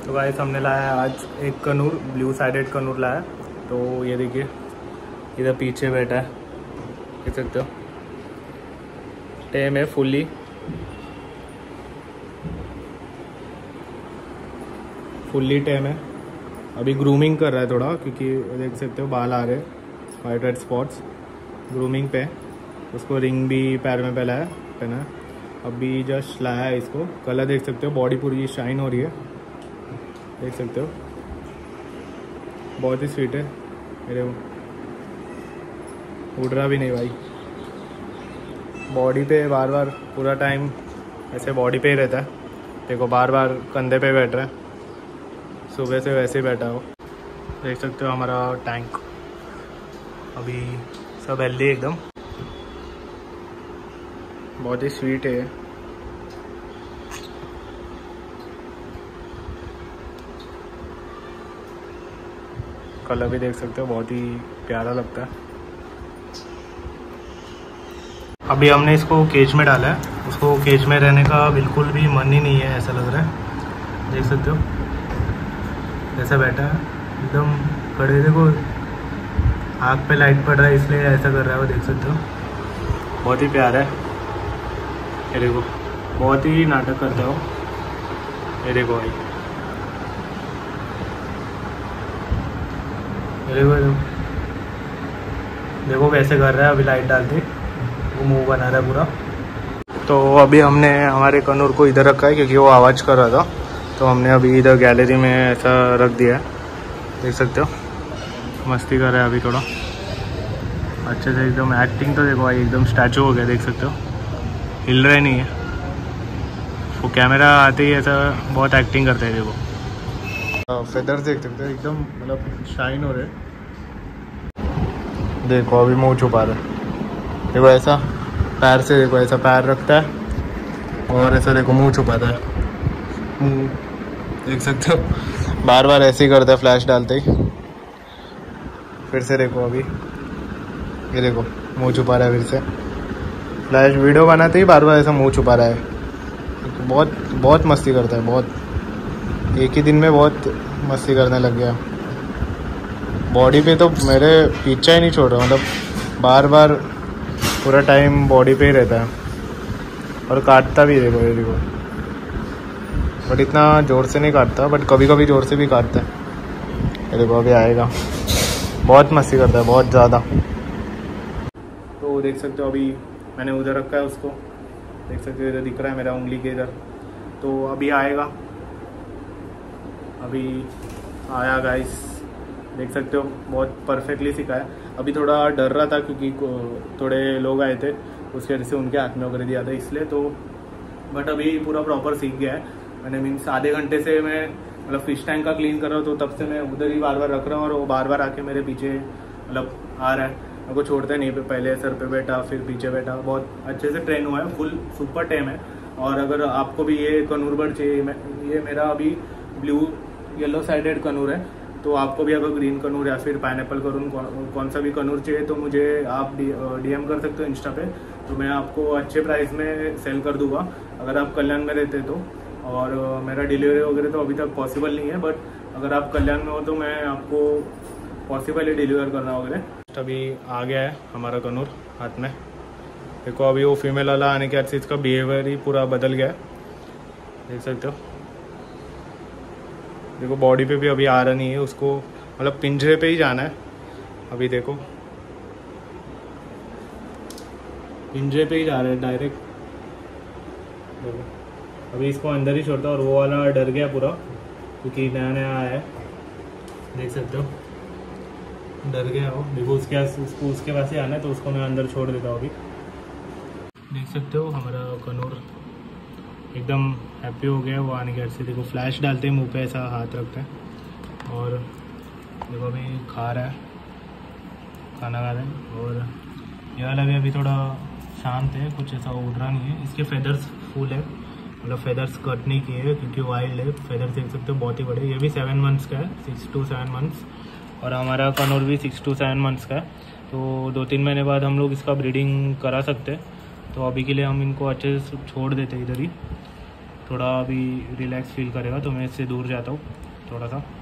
तो गाइस हमने लाया है आज एक कनूर, ब्लू साइडेड कनूर लाया। तो ये देखिए इधर पीछे बैठा है, देख सकते हो। टेम है फुल्ली टेम है। अभी ग्रूमिंग कर रहा है थोड़ा, क्योंकि देख सकते हो बाल आ रहे वाइट वाइट स्पॉट्स। ग्रूमिंग पे उसको रिंग भी पैर में पहना है। अभी जस्ट लाया है इसको। कलर देख सकते हो, बॉडी पूरी शाइन हो रही है, देख सकते हो। बहुत ही स्वीट है मेरे, उड़ रहा भी नहीं भाई। बॉडी पे बार बार पूरा टाइम ऐसे बॉडी पे ही रहता है। देखो बार बार कंधे पे बैठ रहा है, सुबह से वैसे ही बैठा हो। देख सकते हो हमारा टैंक अभी सब हेल्दी एकदम, बहुत ही स्वीट है। कलर भी देख सकते हो, बहुत ही प्यारा लगता है। अभी हमने इसको केज में डाला है। उसको केज में रहने का बिल्कुल भी मन ही नहीं है, ऐसा लग रहा है। देख सकते हो ऐसा बैठा है एकदम खड़े। देखो आँख पे लाइट पड़ रहा है इसलिए ऐसा कर रहा है वो, देख सकते हो। बहुत ही प्यारा है ये, देखो बहुत ही नाटक करता हो ये। देखो भाई, देखो कैसे कर रहा है। अभी लाइट डाल के वो मुंह बना रहा है पूरा। तो अभी हमने हमारे कनूर को इधर रखा है क्योंकि वो आवाज़ कर रहा था, तो हमने अभी इधर गैलरी में ऐसा रख दिया है। देख सकते हो मस्ती कर रहा है अभी थोड़ा अच्छे से एकदम। एक्टिंग तो देखो भाई एकदम स्टैचू हो गया, देख सकते हो। हिल रहा नहीं है वो, कैमरा आते ही ऐसा बहुत एक्टिंग करता है। देखो फेदर्स देख सकते हो एकदम, मतलब शाइन हो रहे। देखो अभी मुंह छुपा रहा है, देखो ऐसा पैर से, देखो ऐसा पैर रखता है और ऐसा देखो मुंह छुपाता है। मुंह देख सकते हो, बार बार ऐसे ही करता है फ्लैश डालते ही। फिर से देखो अभी ये देखो मुंह छुपा रहा है। फिर से फ्लैश वीडियो बनाते ही बार बार ऐसा मुंह छुपा रहा है। बहुत मस्ती करता है, बहुत। एक ही दिन में बहुत मस्ती करने लग गया। बॉडी पे तो मेरे पीछा ही नहीं छोड़ रहा, मतलब बार बार पूरा टाइम बॉडी पे ही रहता है और काटता भी। देखो ये देखो, बट इतना ज़ोर से नहीं काटता, बट कभी कभी ज़ोर से भी काटता है। ये देखो अभी आएगा। बहुत मस्ती करता है, बहुत ज़्यादा। तो देख सकते हो अभी मैंने उधर रखा है उसको, देख सकते हो इधर दिख रहा है मेरा उंगली के इधर। तो अभी आएगा, अभी आया गाइस, देख सकते हो बहुत परफेक्टली सीखा है। अभी थोड़ा डर रहा था क्योंकि थोड़े लोग आए थे, उसके वजह से उनके हाथ में वगैरह दिया था इसलिए। तो बट अभी पूरा प्रॉपर सीख गया है मैंने। मीन्स आधे घंटे से मैं मतलब फिश टैंक का क्लीन कर रहा हूँ, तो तब से मैं उधर ही बार बार रख रहा हूँ और वो बार बार आके मेरे पीछे मतलब आ रहा है। मेरे को छोड़ता नहीं, पहले सर पे बैठा फिर पीछे बैठा। बहुत अच्छे से ट्रेन हुआ है, फुल सुपर टेम है। और अगर आपको भी ये कनूर बर्ड चाहिए, ये मेरा अभी ब्लू येलो साइडेड कनूर है। तो आपको भी अगर ग्रीन कनूर या फिर पाइनएप्पल कनूर कौन सा भी कनूर चाहिए तो मुझे आप डीएम कर सकते हो इंस्टा पे। तो मैं आपको अच्छे प्राइस में सेल कर दूंगा अगर आप कल्याण में रहते तो। और मेरा डिलीवरी वगैरह तो अभी तक पॉसिबल नहीं है, बट अगर आप कल्याण में हो तो मैं आपको पॉसिबल है डिलीवर करना वगैरह। अभी आ गया है हमारा कनूर हाथ में। देखो अभी वो फीमेल वाला आने के बाद से इसका बिहेवियर ही पूरा बदल गया है, देख सकते हो। देखो बॉडी पे भी अभी आ रहा नहीं है उसको, मतलब पिंजरे पे ही जाना है। अभी देखो पिंजरे पे ही जा रहा है डायरेक्ट। देखो अभी इसको अंदर ही छोड़ता, और वो वाला डर गया पूरा क्योंकि नया नया आया है, देख सकते हो डर गया हो। देखो उसके पास ही आना है, तो उसको मैं अंदर छोड़ देता हूँ अभी। देख सकते हो हमारा कनूर एकदम हैप्पी हो गया वो आने के बाद से। देखो फ्लैश डालते हैं मुंह पे, ऐसा हाथ रखते हैं और देखो अभी खा रहा है, खाना खा रहा है। और ये वाला भी अभी थोड़ा शांत है, कुछ ऐसा उड़ रहा नहीं है। इसके फेदर्स फुल है, मतलब फेदर्स कट नहीं किए क्योंकि वाइल्ड है। फेदर्स देख सकते हो बहुत ही बड़े। ये भी 7 मंथ्स का है, 6 to 7 मंथ्स। और हमारा कनूर भी 6 to 7 मंथ्स का है। तो 2-3 महीने बाद हम लोग इसका ब्रीडिंग करा सकते हैं। तो अभी के लिए हम इनको अच्छे से छोड़ देते इधर ही। थोड़ा अभी रिलैक्स फील करेगा, तो मैं इससे दूर जाता हूँ थोड़ा सा।